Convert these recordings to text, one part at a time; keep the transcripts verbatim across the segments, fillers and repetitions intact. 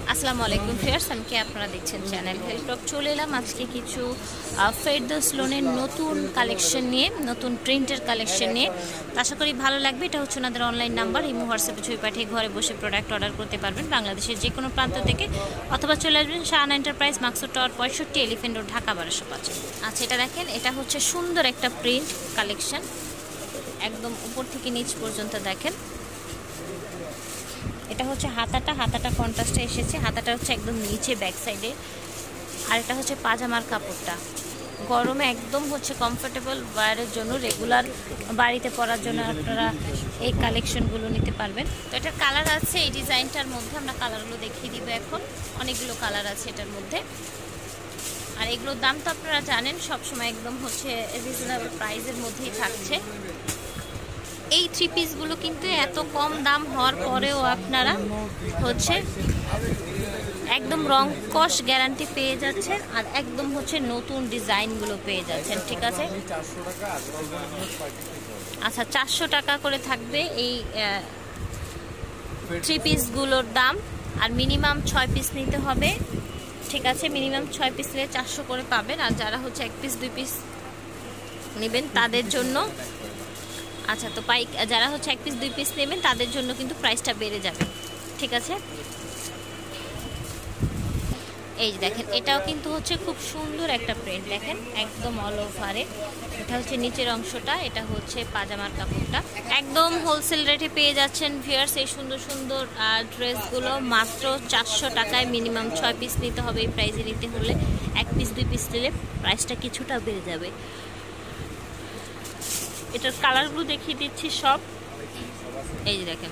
আসসালামু আলাইকুম ফিয়ার্স, আমি কি আপনারা দেখছেন চ্যানেল হেলটক। চলে এলাম আজকে কিছু ফেরদৌস লোনের নতুন কালেকশন নিয়ে, নতুন প্রিন্টের কালেকশন নিয়ে। আশা করি ভালো লাগবে। এটা হচ্ছে ওনাদের অনলাইন নাম্বার, ইমো হোয়াটসঅ্যাপে ছবি পাঠিয়ে ঘরে বসে প্রোডাক্ট অর্ডার করতে পারবেন বাংলাদেশের যে কোনো প্রান্ত থেকে, অথবা চলে আসবেন শাহানা এন্টারপ্রাইজ, মাকসুদ টাওয়ার পঁয়ষট্টি, এলিফেন্ট রোড, ঢাকা বারোশো পাঁচ। আচ্ছা, এটা দেখেন, এটা হচ্ছে সুন্দর একটা প্রিন্ট কালেকশন, একদম উপর থেকে নিচ পর্যন্ত দেখেন। এটা হচ্ছে হাতাটা, হাতাটা কন্ট্রাস্টে এসেছে, হাতাটা হচ্ছে একদম নিচে ব্যাক সাইডে। আর এটা হচ্ছে পাজামার কাপড়টা, গরমে একদম হচ্ছে কমফোর্টেবল ওয়্যারের জন্য, রেগুলার বাড়িতে পরার জন্য আপনারা এই কালেকশনগুলো নিতে পারবেন। তো এটার কালার আছে এই ডিজাইনটার মধ্যে, আমরা কালারগুলো দেখিয়ে দিব এখন। অনেকগুলো কালার আছে এটার মধ্যে, আর এগুলোর দাম তো আপনারা জানেন সবসময় একদম হচ্ছে রিজনেবল প্রাইসের মধ্যেই থাকছে। এই থ্রি পিসগুলো কিন্তু এত কম দাম হওয়ার পরেও আপনারা হচ্ছে একদম রং কস গ্যারান্টি পেয়ে যাচ্ছেন, আর একদম হচ্ছে নতুন ডিজাইনগুলো পেয়ে যাচ্ছেন। ঠিক আছে, আচ্ছা চারশো টাকা করে থাকবে এই থ্রি পিসগুলোর দাম, আর মিনিমাম ছয় পিস নিতে হবে। ঠিক আছে, মিনিমাম ছয় পিস নিলে চারশো করে পাবেন। আর যারা হচ্ছে এক পিস দুই পিস নেবেন তাদের জন্য, আচ্ছা তো পাইক যারা হচ্ছে এক পিস দুই পিস নেবেন তাদের জন্য কিন্তু প্রাইসটা বেড়ে যাবে। ঠিক আছে, এই যে দেখেন, এটাও কিন্তু হচ্ছে খুব সুন্দর একটা প্রিন্ট, দেখেন একদম অল ওভারে। এটা হচ্ছে নিচের অংশটা, এটা হচ্ছে পাজামার কাপড়টা। একদম হোলসেল রেটে পেয়ে যাচ্ছেন ভিউয়ার্স এই সুন্দর সুন্দর ড্রেসগুলো মাত্র চারশো টাকায়। মিনিমাম ছয় পিস নিতে হবে এই প্রাইসে নিতে হলে, এক পিস দুই পিস নিলে প্রাইসটা কিছুটা বেড়ে যাবে। এটার কালারগুলো দেখিয়ে দিচ্ছি সব, এই যে দেখেন,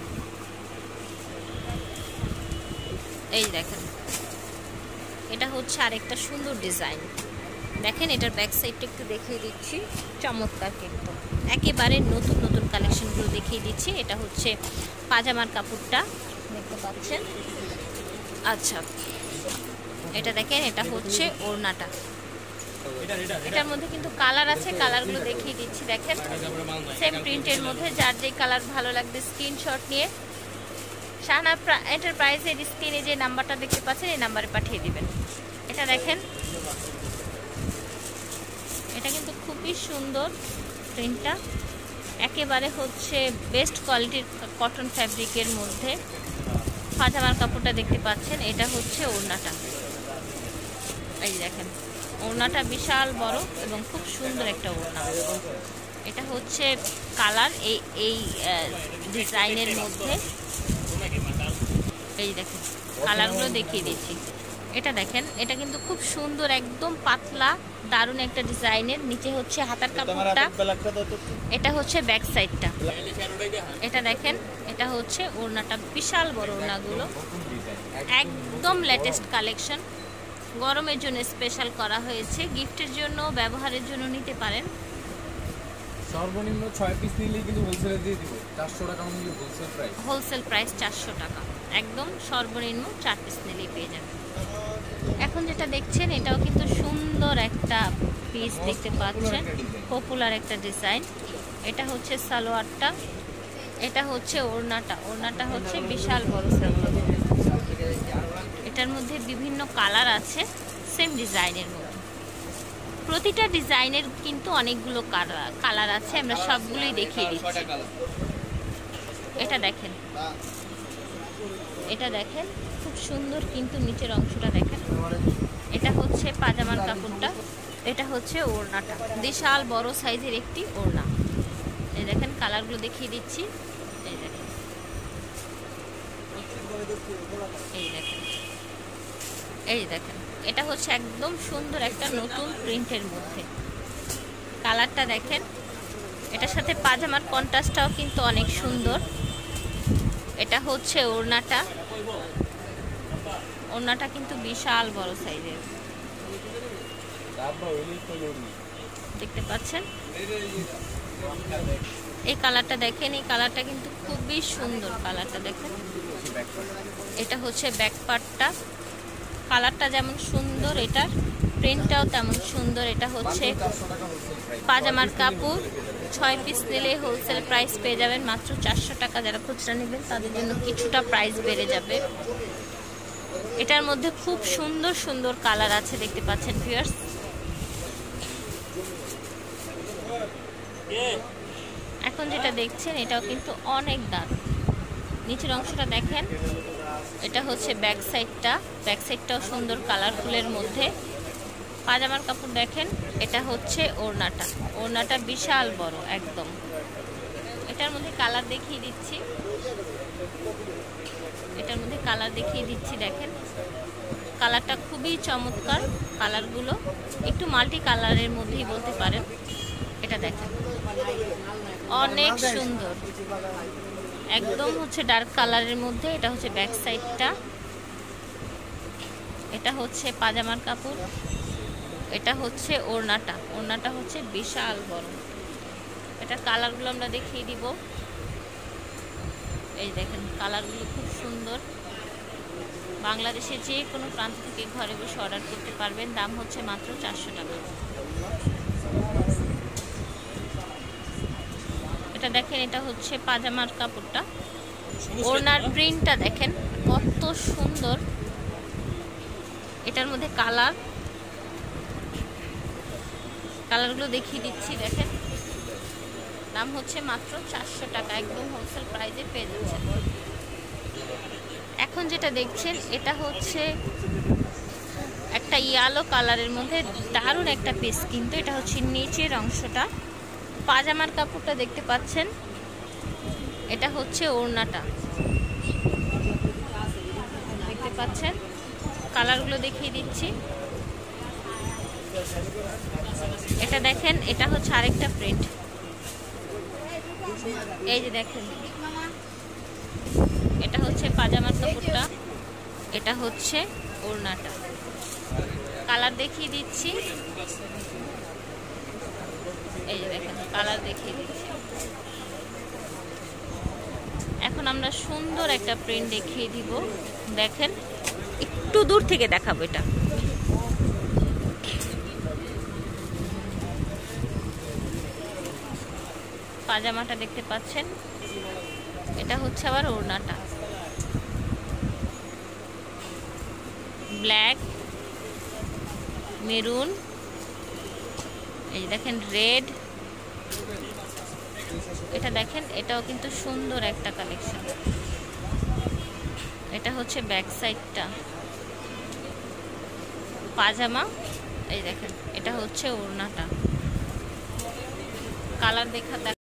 এই যে দেখেন, এটা হচ্ছে আরেকটা সুন্দর ডিজাইন। দেখেন এটার ব্যাক সাইডটা একটু দেখিয়ে দিচ্ছি, চমৎকার কিন্তু একেবারে নতুন নতুন কালেকশনগুলো দেখিয়ে দিচ্ছি। এটা হচ্ছে পাজামার কাপড়টা, দেখতে পাচ্ছেন। আচ্ছা, এটা দেখেন, এটা হচ্ছে ওড়নাটা। এটার মধ্যে কিন্তু কালার আছে, কালারগুলো দেখিয়ে দিচ্ছি। দেখেন সেম প্রিন্টের মধ্যে, যার যে কালার ভালো লাগবে স্ক্রিনশট নিয়ে শাহানা এন্টারপ্রাইজের স্ক্রিনে যে নাম্বারটা দেখতে পাচ্ছেন এই নাম্বারে পাঠিয়ে দিবেন। এটা দেখেন, এটা কিন্তু খুবই সুন্দর প্রিন্টটা, একেবারে হচ্ছে বেস্ট কোয়ালিটির কটন ফ্যাব্রিকের মধ্যে পাজামার কাপড়টা দেখতে পাচ্ছেন। এটা হচ্ছে ওড়নাটা, এই দেখেন ওড়নাটা বিশাল বড় এবং খুব সুন্দর একটা ওড়না। এটা হচ্ছে কালার এই এই ডিজাইনের মধ্যে, এই দেখেন কালারগুলো দেখিয়ে দিচ্ছি। এটা দেখেন, এটা কিন্তু খুব সুন্দর, একদম পাতলা দারুণ একটা ডিজাইনের। নিচে হচ্ছে হাতার কাপড়টা, এটা হচ্ছে ব্যাক সাইডটা। এটা দেখেন, এটা হচ্ছে ওড়নাটা, বিশাল বড় ওড়নাগুলো, একদম লেটেস্ট কালেকশন, গরমের জন্য স্পেশাল করা হয়েছে, গিফটের জন্য ব্যবহারের জন্য নিতে পারেন। সর্বনিম্ন ছয় পিস নিলেই কিন্তু হোলসেলে দিয়ে দিব, চারশো টাকা মূল্য হোলসেল প্রাইস। হোলসেল প্রাইস চারশো টাকা, একদম সর্বনিম্ন চার পিস নিলেই পেয়ে যাবেন। এখন যেটা দেখছেন এটাও কিন্তু সুন্দর একটা পিস দেখতে পাচ্ছেন, পপুলার একটা ডিজাইন। এটা হচ্ছে সালোয়ারটা, এটা হচ্ছে ওড়নাটা, ওড়নাটা হচ্ছে বিশাল বড় সালোয়ার। এটার মধ্যে বিভিন্ন কালার আছে সেম ডিজাইনের মধ্যে, প্রতিটা ডিজাইনের কিন্তু অনেকগুলো কালার আছে, আমরা সবগুলোই দেখিয়ে দিচ্ছি। এটা দেখেন, এটা দেখেন খুব সুন্দর কিন্তু নিচের অংশটা দেখেন। এটা হচ্ছে পাজামার কাপড়টা, এটা হচ্ছে ওড়নাটা, বিশাল বড় সাইজের একটি ওড়না। এই দেখেন কালারগুলো দেখিয়ে দিচ্ছি, এই দেখেন, এই দেখেন, এই দেখেন, এটা হচ্ছে একদম সুন্দর একটা নতুন প্রিন্টের মধ্যে, কালারটা দেখেন। এটার সাথে পাজামার কন্ট্রাস্টটাও কিন্তু অনেক সুন্দর। এটা হচ্ছে ওড়নাটা, ওড়নাটা কিন্তু বিশাল বড় সাইজের, দেখতে পাচ্ছেন। এই কালারটা দেখেন, এই কালারটা কিন্তু খুবই সুন্দর, কালারটা দেখেন। এটা হচ্ছে ব্যাক পার্টটা, কালারটা যেমন সুন্দর এটার প্রিন্টটাও তেমন সুন্দর। এটা হচ্ছে পাজামার কাপড়, ছয় পিস নিলে হোলসেল প্রাইস পেয়ে যাবেন মাত্র চারশো টাকা। যারা খুচরা নেবেন তাদের জন্য কিছুটা প্রাইস বেড়ে যাবে। এটার মধ্যে খুব সুন্দর সুন্দর কালার আছে, দেখতে পাচ্ছেন ভিউয়ার্স। এখন যেটা দেখছেন এটাও কিন্তু অনেক দারুণ। নিচের অংশটা দেখেন, এটা হচ্ছে ব্যাক সাইডটা, ব্যাক সাইডটাও সুন্দর কালারফুলের মধ্যে। পাজামার কাপড় দেখেন, এটা হচ্ছে ওড়নাটা, ওড়নাটা বিশাল বড় একদম। এটার মধ্যে কালার দেখিয়ে দিচ্ছি, এটার মধ্যে কালার দেখিয়ে দিচ্ছি দেখেন, কালারটা খুবই চমৎকার। কালারগুলো একটু মাল্টি কালারের মধ্যেই বলতে পারেন। এটা দেখেন অনেক সুন্দর, একদম হচ্ছে ডার্ক কালারের মধ্যে। এটা হচ্ছে ব্যাক সাইডটা, এটা হচ্ছে পাজামার কাপড়, এটা হচ্ছে ওড়নাটা, ওড়নাটা হচ্ছে বিশাল বড়। এটা কালারগুলো আমরা দেখিয়ে দিব। এই দেখেন কালারগুলো খুব সুন্দর। বাংলাদেশে যে কোনো প্রান্ত থেকে ঘরে বসে অর্ডার করতে পারবেন। দাম হচ্ছে মাত্র চারশো টাকা। এটা দেখেন, এটা হচ্ছে পাজামার কাপড়টা, ওড়নার প্রিন্টটা দেখেন কত সুন্দর। এটার মধ্যে কালার, কালারগুলো দেখিয়ে দিচ্ছি দেখেন। দাম হচ্ছে মাত্র চারশো টাকা, একদম হোলসেল প্রাইসে পেয়ে যাচ্ছেন। এখন যেটা দেখছেন এটা হচ্ছে একটা ইয়েলো কালারের মধ্যে দারুণ একটা পিস, কিন্তু এটা হচ্ছে নিচের অংশটা। পাজামার কাপড়টা দেখতে পাচ্ছেন, এটা হচ্ছে ওড়নাটা, দেখতে পাচ্ছেন। কালারগুলো দেখিয়ে দিচ্ছি। এটা দেখেন, এটা হচ্ছে আরেকটা প্রিন্ট। এই যে দেখেন, এটা হচ্ছে পাজামার কাপড়টা, এটা হচ্ছে ওড়নাটা। কালার দেখিয়ে দিচ্ছি, এই যে দেখেন কালার দেখিয়ে দিচ্ছি। এখন আমরা সুন্দর একটা প্রিন্ট দেখিয়ে দিব দেখেন, একটু দূর থেকে দেখাবো। এটা পাজামাটা দেখতে পাচ্ছেন, এটা হচ্ছে আবার ওড়নাটা, ব্ল্যাক, মেরুন, এই দেখেন রেড। এটা দেখেন, এটাও কিন্তু সুন্দর একটা কালেকশন। এটা হচ্ছে ব্যাক সাইডটা, পাজামা, এই দেখেন এটা হচ্ছে ওড়নাটা। কালার দেখা